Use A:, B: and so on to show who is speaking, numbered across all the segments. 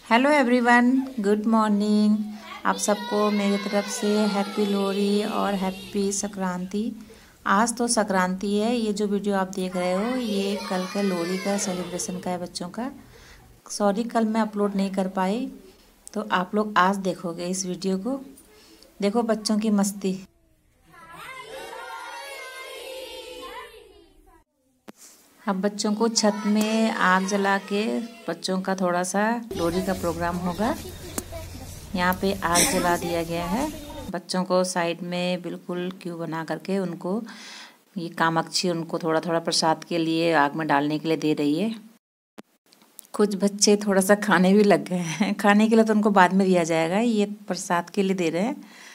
A: Hello everyone, good morning. आप सबको मेरी तरफ से हैप्पी लोहड़ी और हैप्पी संक्रांति। आज तो संक्रांति है। ये जो वीडियो आप देख रहे हो ये कल का लोहड़ी का सेलिब्रेशन का है बच्चों का। सॉरी कल मैं अपलोड नहीं कर पाई, तो आप लोग आज देखोगे इस वीडियो को। देखो बच्चों की मस्ती। अब बच्चों को छत में आग जला के बच्चों का थोड़ा सा लोहड़ी का प्रोग्राम होगा। यहाँ पे आग जला दिया गया है। बच्चों को साइड में बिल्कुल क्यू बना करके उनको ये कामाक्षी उनको थोड़ा थोड़ा प्रसाद के लिए आग में डालने के लिए दे रही है। कुछ बच्चे थोड़ा सा खाने भी लग गए हैं। खाने के लिए तो उनको बाद में दिया जाएगा, ये प्रसाद के लिए दे रहे हैं।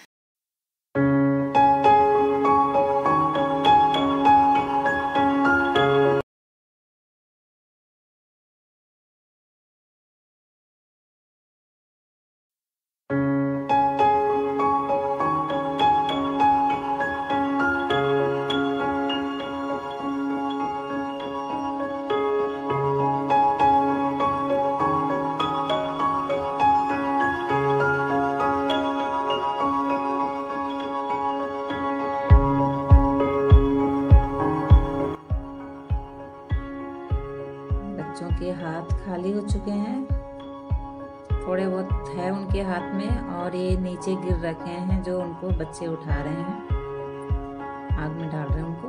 A: बच्चों के हाथ खाली हो चुके हैं, थोड़े बहुत है उनके हाथ में और ये नीचे गिर रखे हैं जो उनको बच्चे उठा रहे हैं, आग में डाल रहे हैं उनको।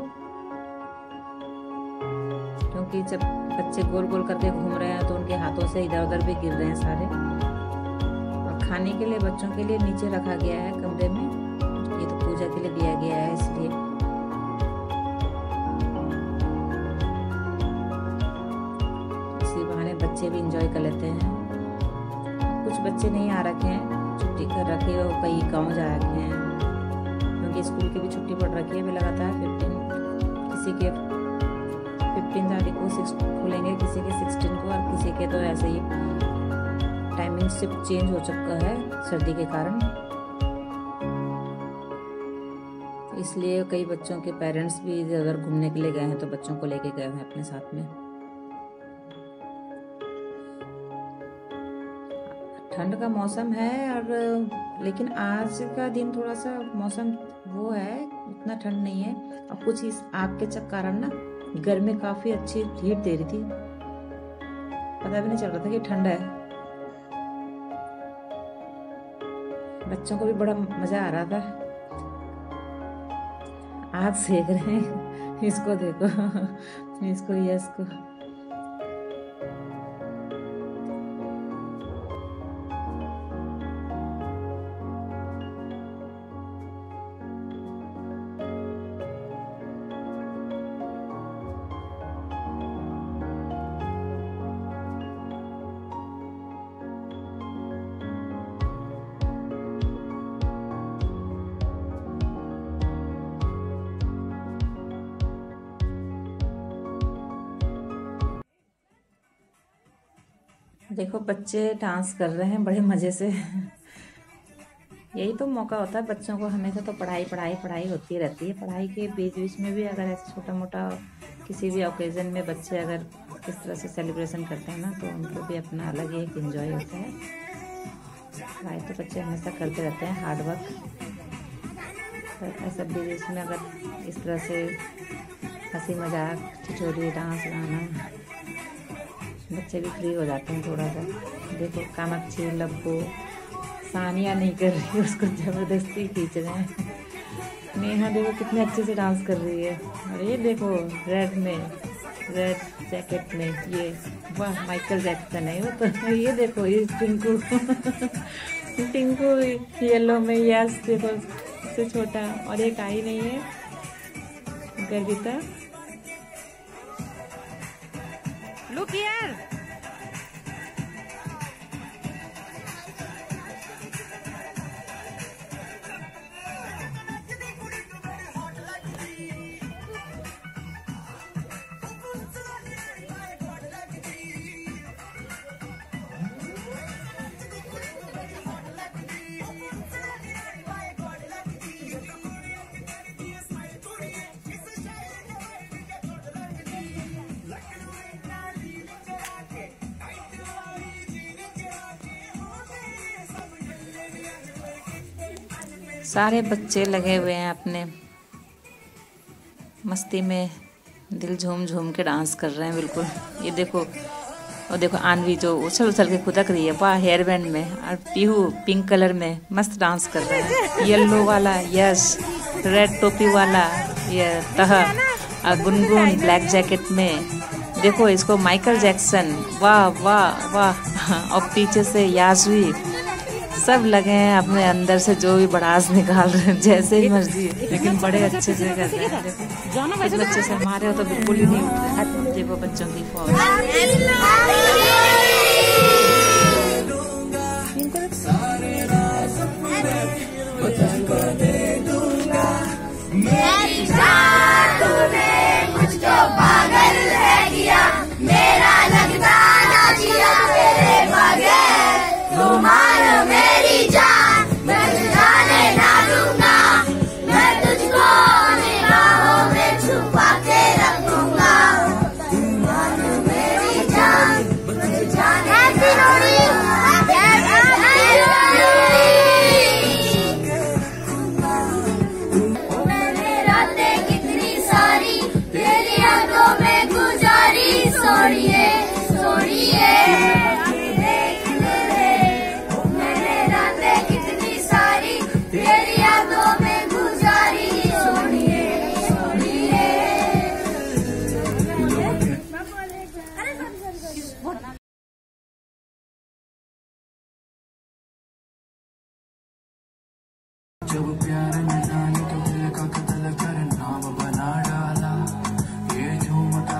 A: क्योंकि जब बच्चे गोल गोल करके घूम रहे हैं तो उनके हाथों से इधर उधर भी गिर रहे हैं सारे। और खाने के लिए बच्चों के लिए नीचे रखा गया है कमरे में। ये तो पूजा के लिए दिया गया है इसलिए। बच्चे भी इंजॉय कर लेते हैं। कुछ बच्चे नहीं आ रखे हैं, छुट्टी कर रखे हो, कई गांव जा रखे हैं क्योंकि स्कूल की भी छुट्टी पड़ रखी है अभी लगातार। 15 किसी के 15 तारीख को 6 खुलेंगे, किसी के 16 को, और किसी के तो ऐसे ही टाइमिंग शिफ्ट चेंज हो चुका है सर्दी के कारण। इसलिए कई बच्चों के पेरेंट्स भी इधर उधर घूमने के लिए गए हैं तो बच्चों को लेके गए हैं अपने साथ में। ठंड का मौसम है और लेकिन आज का दिन थोड़ा सा मौसम वो है, उतना ठंड नहीं है। और कुछ इस आग के कारण ना घर में काफी अच्छी हीट दे रही थी, पता भी नहीं चल रहा था कि ठंड है। बच्चों को भी बड़ा मजा आ रहा था। आग सेक रहे हैं। इसको देखो, इसको यस को। देखो बच्चे डांस कर रहे हैं बड़े मज़े से। यही तो मौका होता है बच्चों को। हमेशा तो पढ़ाई पढ़ाई पढ़ाई होती रहती है। पढ़ाई के बीच बीच में भी अगर ऐसे छोटा मोटा किसी भी ओकेज़न में बच्चे अगर इस तरह से सेलिब्रेशन करते हैं ना तो उनको भी अपना अलग ही एक एंजॉय होता है। पढ़ाई तो बच्चे हमेशा करते रहते हैं, हार्ड वर्क। ऐसा बीच में अगर इस तरह से हंसी मजाक ठिठोली डांस गाना, बच्चे भी फ्री हो जाते हैं थोड़ा सा। देखो कामाक्षी लब्बो सानिया नहीं कर रही, उसको जबरदस्ती खींच रहे हैं। नेहा देखो कितने अच्छे से डांस कर रही है। और ये देखो रेड में, रेड जैकेट में, ये वाह माइकल जैक्सन है वो तो। ये देखो ये टिंकू टिंकू येलो में, यस देखो इससे छोटा। और एक आई नहीं है गर्विता। Look here. सारे बच्चे लगे हुए हैं अपने मस्ती में, दिल झूम झूम के डांस कर रहे हैं बिल्कुल। ये देखो, और देखो आनवी जो उछल उछल के खुदक रही है, वाह, हेयर बैंड में। और पीहू पिंक कलर में मस्त डांस कर रहा है। येलो वाला यस, रेड टोपी वाला ये तह, और गुनगुन ब्लैक जैकेट में। देखो इसको माइकल जैक्सन, वाह वाह वाह। और पीछे से यासवी, सब लगे हैं अपने अंदर से जो भी भड़ास निकाल रहे हैं, जैसे ही मर्जी है, लेकिन बड़े अच्छे से कर रहे हैं। देखो कुछ बच्चे से हमारे हो तो बिल्कुल ही नहीं। देखो बच्चों की फॉर्म।
B: जब प्यार में जाने तो दिल का कत्ल कर नाम बना डाला, ये झूमता।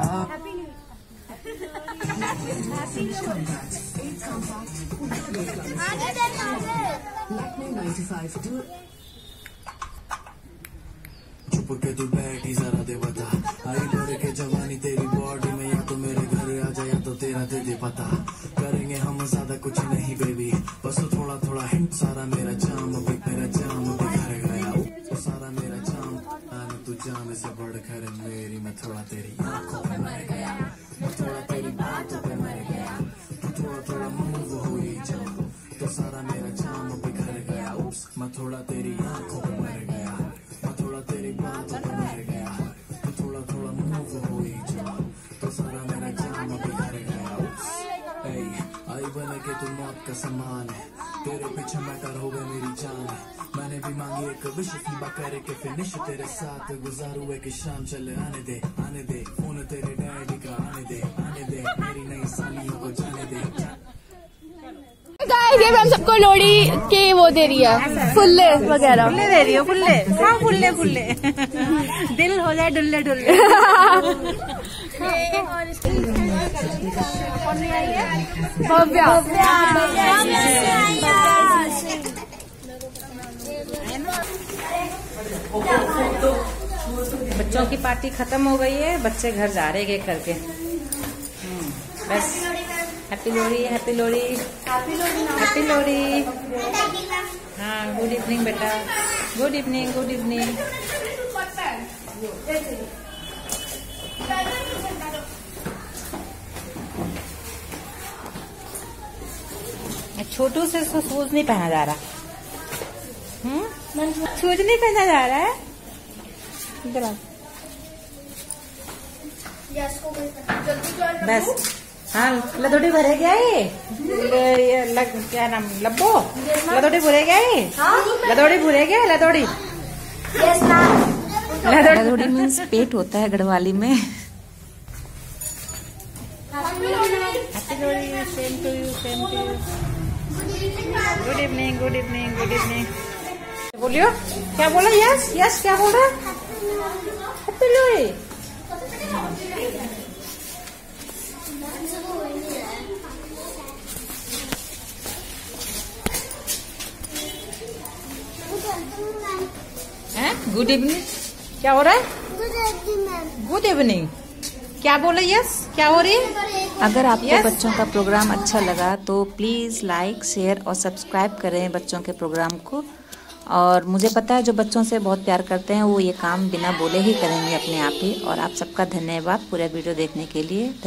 B: चुप के तू बैठी जरा दे बता, आई बढ़ के जवानी तेरी बॉडी में, या तो मेरे घर आ जा या तो तेरा दे दे पता। करेंगे हम ज्यादा कुछ नहीं बेबी, बस थोड़ा थोड़ा हिंट, सारा मेरा जाम भी, मेरा जाम भी घर गया, तो सारा मेरा जाम। आने तू जाम से बढ़कर मेरी, मैं थोड़ा तेरी आंखों पे मर गया, मैं थोड़ा तेरी बातों पे मर गया, तू थोड़ा थोड़ा मूव हो ही जाओ, तो सारा मेरा जाम भी घर गया। मैं थोड़ा तेरी आंखों पे मर गया, मैं थोड़ा तेरी बातों पे मर गया, तू थोड़ा थोड़ा मूव हो ही जाओ, तो सारा मेरा जाम भी घर गया। आई बने के तू मौत का समान है, तेरे पीछे मैं कर हो गई मेरी जान है। मैंने भी मांगी एक विश, फीबा करे के फिनिश, तेरे साथ गुजारू एक शाम, चले आने दे फोन तेरे डैडी का, आने दे मेरी नई सालियों को जाने दे।
C: गाइस, ये हम सबको लोहड़ी के वो दे रही है, फुल्ले वगैरह।
D: फुल्ले दे रही हो? फुल्ले, हाँ, फुल्ले फुल्ले दिल हो जाए डुल्ले डुल्ले।
A: बच्चों की पार्टी खत्म हो गई है, बच्चे घर जा रहे हैं करके। बस happy Lohri, happy Lohri, happy Lohri. हाँ, गुड इवनिंग बेटा, गुड इवनिंग, गुड इवनिंग। छोटू से शूज नहीं पहना जा रहा, शूज नहीं पहना जा रहा है। बस हाँ, लदोड़ी भरे गया ये क्या नाम, लब्बो, लदोड़ी भरे गया ये, लदोड़ी भरे गया, लदोड़ी। लदोड़ी मीन्स पेट होता है गढ़वाली में। Happy Lohri, same to you, same to you. Good evening, good evening, good evening. बोलियो, क्या बोला? यस यस, क्या बोल रहा? हैप्पी लोहड़ी। गुड इवनिंग, क्या हो रहा है? गुड इवनिंग, क्या बोले? यस, क्या हो रही है? अगर आपको बच्चों का प्रोग्राम अच्छा लगा तो प्लीज़ लाइक, शेयर और सब्सक्राइब करें बच्चों के प्रोग्राम को। और मुझे पता है जो बच्चों से बहुत प्यार करते हैं वो ये काम बिना बोले ही करेंगे अपने आप ही। और आप सबका धन्यवाद पूरा वीडियो देखने के लिए।